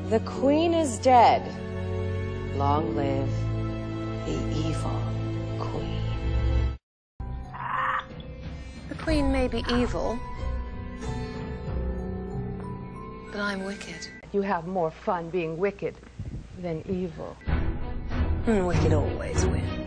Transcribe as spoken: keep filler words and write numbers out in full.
The queen is dead. Long live the evil queen. The queen may be evil, but I'm wicked. You have more fun being wicked than evil. And wicked always wins.